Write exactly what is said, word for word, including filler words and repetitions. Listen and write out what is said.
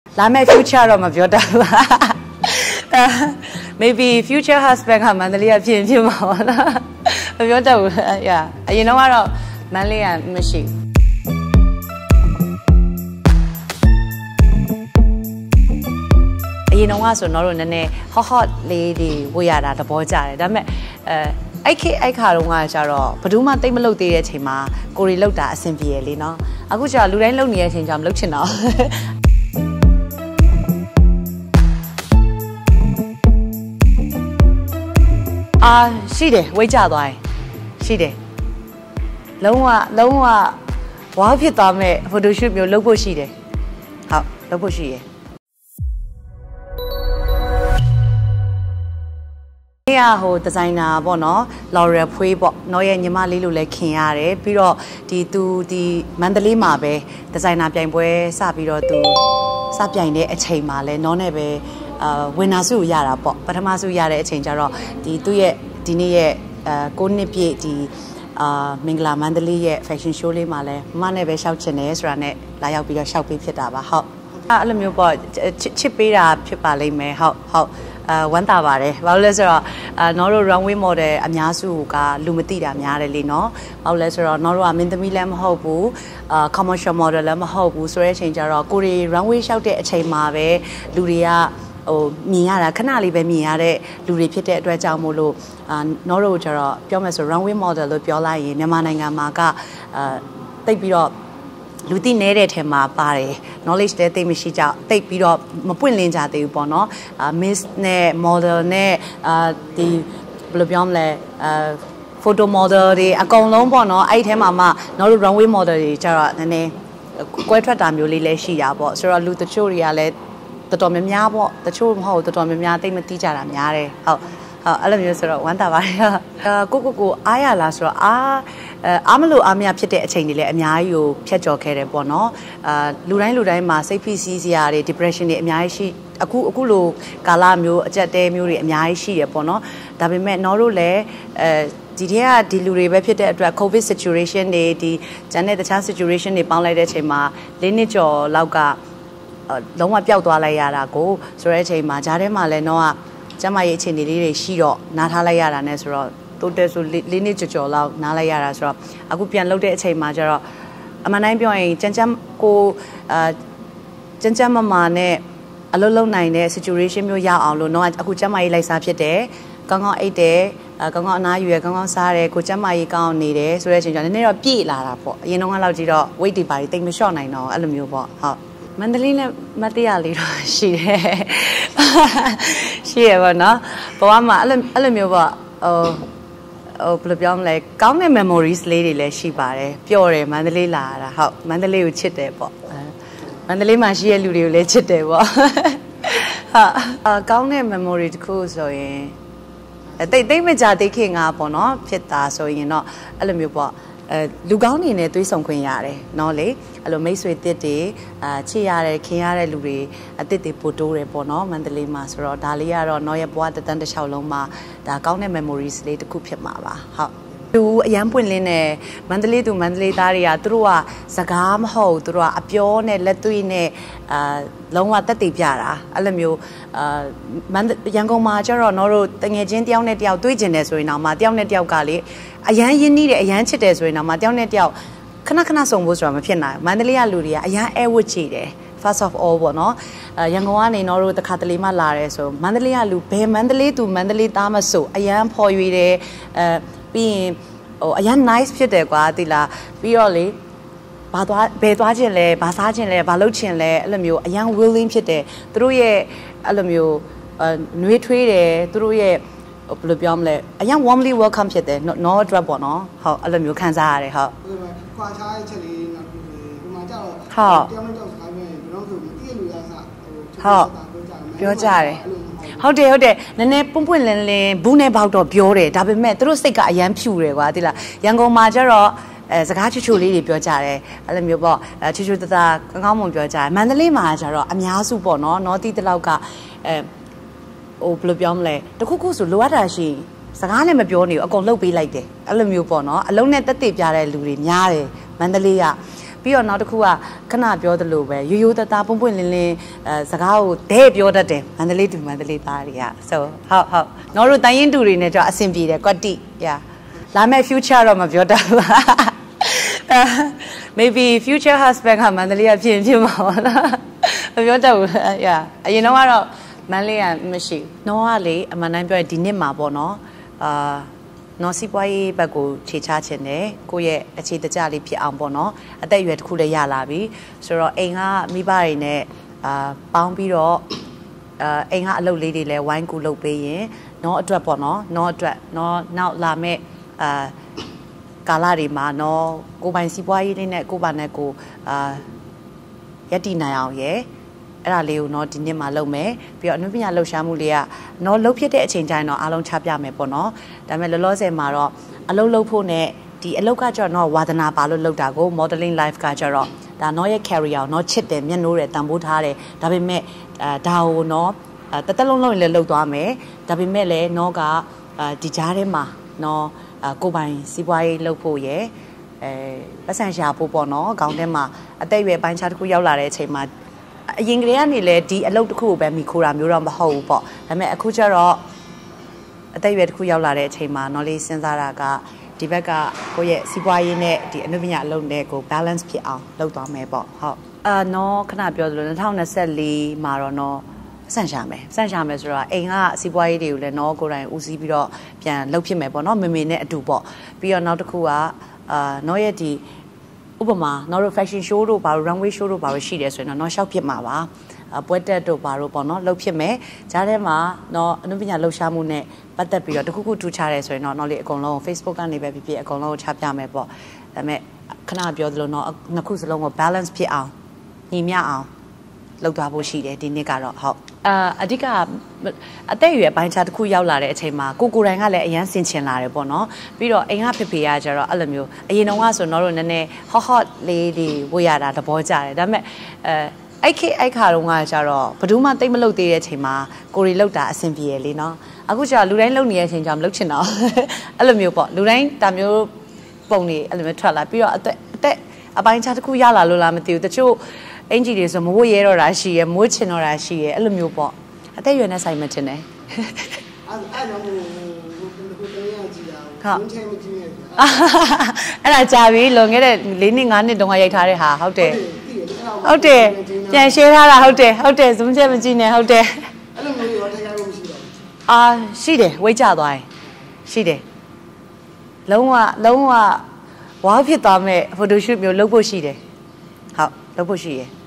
လာမယ့် future တော့မပြောတတ်ဘူးmaybe future husband ကမန္တလေးကဖြစ်ဖြစ်မှာပါလားမပြောတတ်ဘူး yeah အရင်တော့ကတော့မန္တလေးကမရှိအရင်တော့ကဆိုတော့တို့နည်းနည်း hot hot လေးတွေဝေးရတာသဘောကျတယ်ဒါပေမဲ့အဲအဲ့ခေအဲ့ခါတုန်းကကျတော့ဘယ်သူမှတိတ်မလုပ်သေးတဲ့အချိန်မှာကိုရီလောက်တာအဆင်ပြေရလေနော်အခုကျတော့လူတိုင်းလုပ်နေတဲ့အချိန်ကျမလုပ်ချင်တော့အာရှိတယ်ဝိတ်ကြသွားရင်ရှိတယ်လုံးဝလုံးဝဝါးဖြစ်သွားမဲ့ photoshoot မျိုးလုပ်ဖို့ရှိတယ်ဟုတ်လုပ်ဖို့ရှိရယ်ဒီကဟိုဒီဇိုင်နာပေါ့နော် L'Oreal ဖွေးပေါ့နော်ရဲ့ညီမလေးလိုလည်းခင်ရတယ်ပြီးတော့ဒီသူဒီမန္တလေးမှာပဲဒီဇိုင်နာပြိုင်ပွဲစပြီးတော့သူစပြိုင်တဲ့အချိန်မှာလဲနော်နဲ့ပဲအာဝင်နာစုရတာပေါ့ပထမစုရတဲ့အချိန်ကျတော့ဒီသူ့ရဲ့ဒီနေ့ရဲ့အဲကိုနှစ်ပြည့်ဒီအာမင်္ဂလာမန္တလေးရဲ့ fashion show လေးမှာလဲမမနဲ့ပဲရှောက်ချင်တယ်ဆိုတာနဲ့လာရောက်ပြီးတော့ရှောက်ပေးဖြစ်တာပါဟုတ်အဲ့လိုမျိုးပေါ့ချစ်ပေးတာဖြစ်ပါလိမ့်မယ်ဟုတ်ဟုတ်အာဝမ်းသာပါတယ်ဘာလို့လဲဆိုတော့အာနော်တို့ runway model အများစုကလူမသိတာများတယ်လေနော်ဘာလို့လဲဆိုတော့နော်တို့ကမင်းသမီးလည်းမဟုတ်ဘူးအာ commercial model လည်းမဟုတ်ဘူးဆိုတဲ့အချိန်ကျတော့ကိုရီ runway လျှောက်တဲ့အချိန်မှာပဲလူတွေကဟိုမြင်ရတာခဏလေးပဲမြင်ရတဲ့လူတွေဖြစ်တဲ့အတွက်ကြောင့်မို့လို့အာနော်တို့ကျတော့ပြောမယ်ဆို runway model လို့ပြောလိုက်ရင်မြန်မာနိုင်ငံမှာကအာတိတ်ပြီးတော့လူသိနေတဲ့ထဲမှာပါတယ် knowledge လည်းသိမရှိကြတိတ်ပြီးတော့မပွင့်လင်းကြသေးဘူးပေါ့နော်အာ miss နဲ့ model နဲ့အာဒီဘယ်လိုပြောမလဲအာ photo model တွေအကုန်လုံးပေါ့နော်အဲ့ဒီထဲမှာမှနော်တို့ runway model တွေကျတော့နည်းနည်းကွဲထွက်တာမျိုးလေးလည်းရှိတာပေါ့ဆိုတော့လူတချို့တွေကလည်းတော်တော်များများပေါ့တချို့မဟုတ်တော်တော်များများသိမသိကြတာများတယ်ဟုတ်ဟုတ်အဲ့လိုမျိုးဆိုတော့ဝမ်းသာပါတယ်အာကိုကိုကိုအားရလားဆိုတော့အားအားမလို့အားမရဖြစ်တဲ့အချိန်တွေလည်းအများကြီးကိုဖြတ်ကျော်ခဲ့တယ်ပေါ့နော်အာလူတိုင်းလူတိုင်းမှာစိတ်ဖိစီးစရာတွေ depression တွေအများကြီးရှိအခုအခုလိုကာလမျိုးအကြက်တဲမျိုးတွေအများကြီးရှိရပေါ့နော်ဒါပေမဲ့နော်တို့လည်းအဲဒီတည်းကဒီလူတွေပဲဖြစ်တဲ့အတွက် covid situation တွေဒီဂျန်တဲ့တခြား situation တွေပေါင်းလိုက်တဲ့အချိန်မှာလေးနှစ်ကျော်လောက်ကလုံးဝပျောက်သွားလိုက်ရတာကိုဆိုတဲ့အချိန်မှာဂျားထဲမှာလည်းတော့ကျမရဲ့အခြေအနေလေးတွေရှိတော့နားထားလိုက်ရတာနဲ့ဆိုတော့တိုးတက်ဆိုလေးနှစ်ကြော်ကြော်လောက်နားလိုက်ရတာဆိုတော့အခုပြန်လှုပ်တဲ့အချိန်မှာကျတော့အမှန်တိုင်းပြောရင်ကြမ်းကြမ်းကိုအာကြမ်းကြမ်းမမာနဲ့အလုံးလုံးနိုင်တဲ့ situation မျိုးရအောင်လို့တော့အခုကျမရေးလိုက်စားဖြစ်တယ်ကောင်းကောင်းအိတ်တယ်ကောင်းကောင်းအနားယူရကောင်းကောင်းစားတယ်ကိုကျမရေးကောင်းနေတယ်ဆိုတဲ့အချိန်ကျတော့နည်းနည်းတော့ပြည့်လာတာပေါ့အရင်တော့ကတော့ကြည့်တော့ weight တွေပါတိတ်မလျှော့နိုင်တော့အဲ့လိုမျိုးပေါ့ဟုတ်မန္တလေးနဲ့မတရားလေးတော့ရှိတယ်ရှိရပါတော့ဘဝမှာအဲ့လိုအဲ့လိုမျိုးပေါ့ဟိုဟိုဘယ်လိုပြောမလဲကောင်းတဲ့ memories လေးတွေလည်းရှိပါတယ်ပျော်တယ်မန္တလေးလာတာဟုတ်မန္တလေးကိုချစ်တယ်ပေါ့မန္တလေးမှာရှိတဲ့လူတွေကိုလည်းချစ်တယ်ပေါ့ဟာအကောင်းတဲ့ memory တခုဆိုရင်တိတ်တိတ်မကြသိခင်ကပေါ့နော်ဖြစ်တာဆိုရင်တော့အဲ့လိုမျိုးပေါ့အဲလူကောင်းနေနဲ့သွေးဆောင်ခွင့်ရတယ်နော်လေအဲ့လိုမိတ်ဆွေတစ်တွေအာချစ်ရတယ်ခင်ရတဲ့လူတွေအတစ်တွေပို့တိုးတယ်ပေါ့နော်မန္တလေးမှာဆိုတော့ဒါလေးကတော့နော်ရဲ့ဘဝတန်းတစ်လျှောက်လုံးမှာဒါကောင်းတဲ့ memories လေးတစ်ခုဖြစ်မှာပါဟုတ်သူအရန်ပွင့်လင်းတဲ့မန္တလေးသူမန္တလေးသားတွေကသူတို့ကစကားမဟုတ်သူတို့ကအပြောနဲ့လက်သွေးနဲ့အာလုံးဝတက်တည်ပြတာအဲ့လိုမျိုးအာမန္တရန်ကုန်မှာကျတော့နော်တို့တငယ်ချင်းတယောက်နဲ့တယောက်တွေ့ကျင်တယ်ဆိုရင်တော့မှတယောက်နဲ့တယောက်ကလေအရန်ရင်းနှီးတယ်အရန်ချစ်တယ်ဆိုရင်တော့မှတယောက်နဲ့တယောက်ခဏခဏဆုံဖို့ဆိုတာမဖြစ်နိုင်ဘူးမန္တလေးကလူတွေကအရန်အဲဝတ်ချီတယ် first of all ပေါ့နော်အဲရန်ကုန်ကနေနော်တို့တခါတလေမှလာတယ်ဆိုမန္တလေးကလူဘယ်မန္တလေးသူမန္တလေးသားမဆိုအရန်ဖော်ရွေတယ်အဲပြီးရင်ဟိုအရန် nice ဖြစ်တယ်ကွာတိလားပြီးတော့လေဘာသွားဘယ်သွားခြင်းလဲဘာစားခြင်းလဲဘာလုပ်ခြင်းလဲအဲ့လိုမျိုးအရန် willing ဖြစ်တယ်သူတို့ရဲ့အဲ့လိုမျိုးအဲနှွေးထွေးတယ်သူတို့ရဲ့ဘယ်လိုပြောမလဲအရန် warmly welcome ဖြစ်တယ် no drop ပေါ့နော်ဟုတ်အဲ့လိုမျိုးခံစားရတယ်ဟုတ်ခွာချားချက်လေးနောက်ဒီမှာကျတော့ဟုတ်တယောက်နဲ့တယောက်စကားပြောရင်ဘယ်တော့ဆိုမသိရလူရစဟိုဟုတ်ပြောကြတယ်ဟုတ်တယ်ဟုတ်တယ်နည်းနည်းပွန့်ပွန့်လင်းလင်းဘူးနဲ့ပေါက်တော့ပြောတယ်ဒါပေမဲ့သူတို့စိတ်ကအရန်ဖြူတယ်ကွာသိလားရန်ကုန်မှာကျတော့အဲစကားချူချူလေးတွေပြောကြတယ်အဲ့လိုမျိုးပေါ့အဲချူချူတတကောင်းကောင်းမွန်ပြောကြတယ်မန္တလေးမှာကျတော့အများစုပေါ့နော်နော်တီးတလောက်ကအဲဟိုဘယ်လိုပြောမလဲတခုခုဆိုလိုအပ်တာရှိစကားလည်းမပြောနေဘူးအကုန်လှုပ်ပေးလိုက်တယ်အဲ့လိုမျိုးပေါ့နော်အလုံးနဲ့တက်တည်ပြတဲ့လူတွေများတယ်မန္တလေးကပြီးတော့နောက်တစ်ခုကခဏပြောသလိုပဲရိုးရိုးသားသားပွန့်ပွန့်လင်းလင်းအဲစကားကိုဒဲပြောတတ်တယ်မန္တလေးတူမန္တလေးသားတွေကဆိုဟုတ်ဟုတ်နော်တို့တိုင်းရင်တူတွေနဲ့ကြောအဆင်ပြေတယ်ကွက်တိရာလာမဲ့ future တော့မပြောတတ်ဘူး maybe future husband ကမန္တလေးကဖြစ်ဖြစ်မှာပေါ့နော်မပြောတတ်ဘူးရာအရင်တော့ကတော့မန္တလေးကမရှိနော်ကလေအမှန်တမ်းပြောရင်ဒီနှစ်မှာပေါ့နော်အာနော်စီးပွားရေးဘက်ကိုခြေချခြင်းတယ်ကိုယ့်ရဲ့အခြေတကျလေးဖြစ်အောင်ပေါ့နော်အသက်အရွယ်တစ်ခုလည်းရလာပြီဆိုတော့အိမ်ကမိဘတွေနဲ့အာပေါင်းပြီးတော့အာအိမ်ကအလုပ်လေးတွေလည်းဝိုင်းကူလုပ်ပေးရင်နော်အတွက်ပေါ့နော်နော်အတွက်နော်နောက်လာမဲ့အာကာလတွေမှာနော်ကိုပိုင်စီးပွားရေးလေးနဲ့ကိုပါနဲ့ကိုအာရက်တည်နိုင်အောင်ရယ်အဲ့ဒါလေးကိုတော့ဒီနှစ်မှာလုပ်မယ်ပြီးတော့အနုပညာလှူရှာမှုလေးကတော့လှုပ်ဖြစ်တဲ့အချိန်တိုင်းတော့အားလုံးချပြမယ်ပေါ့နော်ဒါပေမဲ့လောလောဆယ်မှာတော့အလုပ်လုပ်ဖို့နဲ့ဒီအလုပ်ကကျတော့ဝါသနာပါလို့လုပ်တာကို modeling life ကကျတော့ဒါတော့ရဲ့ career ကိုတော့ချစ်တယ်မျက်နှိုးတယ်တန်ဖိုးထားတယ်ဒါပေမဲ့အဲဒါကိုတော့တသက်လုံးလုံးလည်းလုပ်သွားမယ်ဒါပေမဲ့လည်းတော့ကဒီကြားထဲမှာတော့ကိုပိုင်စီးပွားရေးလုပ်ဖို့ရယ်အဲပတ်စံရှာဖို့ပေါ့နော်ခေါင်းထဲမှာအသက်အရွယ်ပိုင်းခြားတစ်ခုရောက်လာတဲ့အချိန်မှာအရင်ကတည်းကနေလေဒီအလုပ်တစ်ခုကိုပဲမိခိုးတာမျိုးတော့မဟုတ်ဘူးပေါ့ဒါပေမဲ့အခုကျတော့အသက်အရွယ်တစ်ခုရောက်လာတဲ့အချိန်မှာနော်လေးစဉ်းစားတာကဒီဘက်ကကိုယ့်ရဲ့စီးပွားရေးနဲ့ဒီအနုပညာအလုပ်နဲ့ကို balance ဖြစ်အောင်လုပ်သွားမယ်ပေါ့ဟုတ်အာနော်ခဏပြောသလို၂၀၂၄မှာတော့နော်စန့်ရှာမယ်စန့်ရှာမယ်ဆိုတော့အိမ်ကစီးပွားရေးတွေကိုလည်းနော်ကိုယ်တိုင်ဦးစီးပြီးတော့ပြန်လုပ်ဖြစ်မယ်ပေါ့နော်မေမေနဲ့အတူပေါ့ပြီးတော့နောက်တစ်ခုကအာနော်ရဲ့ဒီဥပမာနော်တို့ fashion show တို့ဘာလို့ runway show တို့ဘာလို့ရှိတယ်ဆိုရင်တော့နော်ရှောက်ဖြစ်မှာပါပွဲတက်တို့ဘာလို့ပေါ့နော်လှုပ်ဖြစ်မယ်ကြားထဲမှာနော်အနုပညာလှုပ်ရှားမှုနဲ့ပတ်သက်ပြီးတော့တခုခုထူးခြားတယ်ဆိုရင်တော့နော်လေးအကုန်လုံး Facebook ကနေပဲဖြစ်ဖြစ်အကုန်လုံးကိုချပြမယ်ပေါ့ဒါပေမဲ့ခဏပြောသလိုနော်နှစ်ခုစလုံးကို balance ဖြစ်အောင်ညီမျှအောင်လုပ်သွားဖို့ရှိတယ်ဒီနေ့ကတော့ဟုတ်အာအဓိကအသက်အရွယ်ပိုင်းခြားတစ်ခုရောက်လာတဲ့အချိန်မှာကိုကိုယ်တိုင်ကလည်းအရန်ဆင်ချင်လာတယ်ပေါ့နော်ပြီးတော့အိမ်ကဖေဖေကကျတော့အဲ့လိုမျိုးအရင်တုန်းကဆိုတော့နည်းနည်း hot hot လေးတွေဝေ့ရတာသဘောကျတယ်ဒါပေမဲ့အဲအဲ့ခေအဲ့ခါတုန်းကကျတော့ဘယ်သူမှတိတ်မလုပ်သေးတဲ့အချိန်မှာကိုရီလောက်တာအဆင်ပြေရလေနော်အခုကျတော့လူတိုင်းလုပ်နေတဲ့အချိန်ကျတော့မလုပ်ချင်တော့အဲ့လိုမျိုးပေါ့လူတိုင်းဒါမျိုးပုံတွေအဲ့လိုမျိုးထွက်လာပြီးတော့အသက်အသက်အပိုင်းခြားတစ်ခုရလာလို့လားမသိဘူးတချို့အင်ဂျီတွေဆိုမဝတ်ရဲတော့တာရှိရယ်မဝတ်ချင်တော့တာရှိရယ်အဲ့လိုမျိုးပေါ့အသက်ရွယ်နဲ့ဆိုင်မတင်တယ်အဲ့အဲ့တော့ဟိုဟိုတည်းရကြည့်တာဟုတ်ချင်းမကြည့်ရဘူးအဲ့ဒါကြာပြီလွန်ခဲ့တဲ့၄နှစ်၅နှစ်တုန်းကရိုက်ထားတဲ့ဟာဟုတ်တယ်ဟုတ်တယ်ပြန်ရှင်းထားတာဟုတ်တယ်ဟုတ်တယ် zoom ချက်မကြည့်နဲ့ဟုတ်တယ်အဲ့လိုမျိုးရောထည့်ရလို့မရှိတော့ဘူးအာရှိတယ်ဝိတ်ကြသွားရင်ရှိတယ်လုံးဝလုံးဝဝါဖြစ်သွားမဲ့ photo shoot မျိုးလုပ်ဖို့ရှိတယ်ဟုတ်လုပ်ဖို့ရှိရယ်